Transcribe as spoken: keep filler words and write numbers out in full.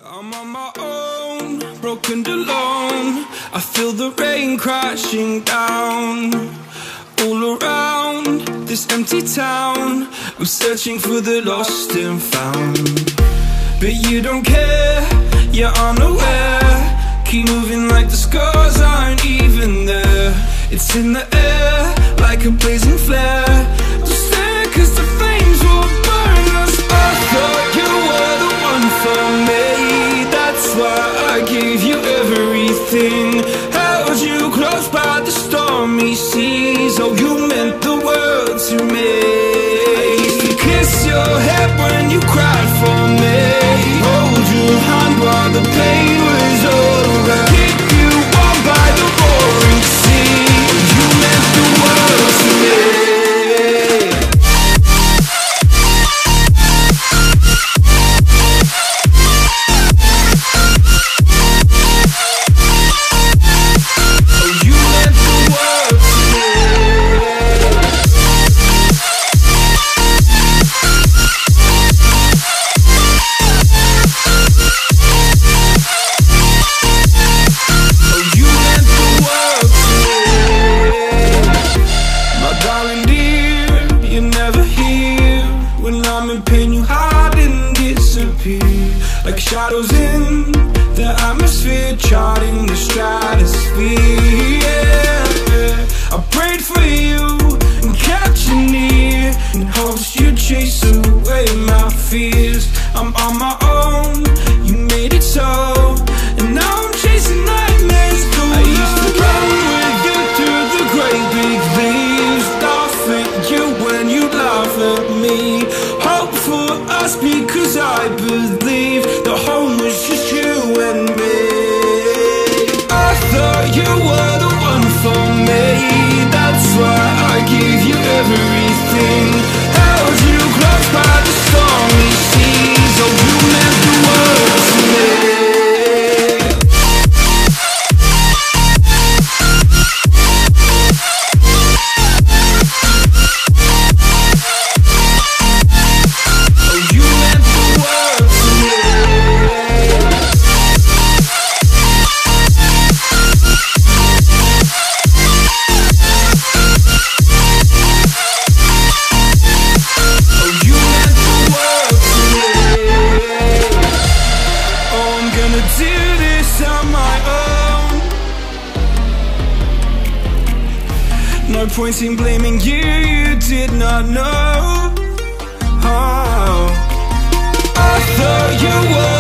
I'm on my own, broken and alone. I feel the rain crashing down all around this empty town. I'm searching for the lost and found, but you don't care, you're unaware. Keep moving like the scars aren't even there. It's in the air like a blazing flare. Don't stare cause the flames will burn us. I thought you were the one for me, that's why I gave you everything. Held you close by the stormy seas. Oh, you meant the world to me. I used to kiss your head when you cried for me, hold your hand while the pain was over, keep you warm by the roaring sea. Oh, you meant the world to me. Like shadows in the atmosphere, charting the stratosphere. Yeah. I prayed for you and kept you near in hopes you'd chase away my fears. I'm on my own, you made it so, and now I'm chasing nightmares. I used to run with you through the great big leaves, laugh at you when you laugh at me. Hope for us because I believe the home was just you and me. I thought you were the one for me, that's why I gave you everything. Held you close by the stormy seas. Oh, you meant the world to me. No point in blaming you, you did not know. Oh, I thought you were